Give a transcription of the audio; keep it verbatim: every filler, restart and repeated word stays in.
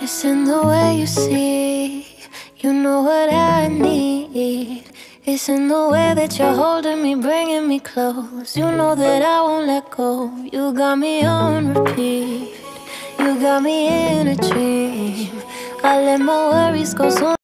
It's in the way you see, you know what I need. It's in the way that you're holding me, bringing me close. You know that I won't let go. You got me on repeat, you got me in a dream. I let my worries go so